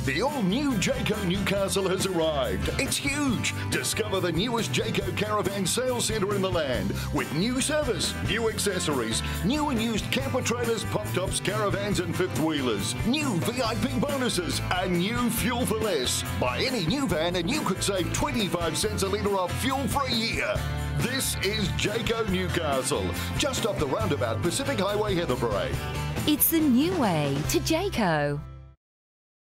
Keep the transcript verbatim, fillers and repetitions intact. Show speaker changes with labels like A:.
A: The all-new Jayco Newcastle has arrived. It's huge. Discover the newest Jayco Caravan Sales Centre in the land with new service, new accessories, new and used camper trailers, pop-tops, caravans and fifth-wheelers, new V I P bonuses, and new fuel for less. Buy any new van and you could save twenty-five cents a litre off fuel for a year. This is Jayco Newcastle, just off the roundabout Pacific Highway, Heatherbrae.
B: It's the new way to Jayco.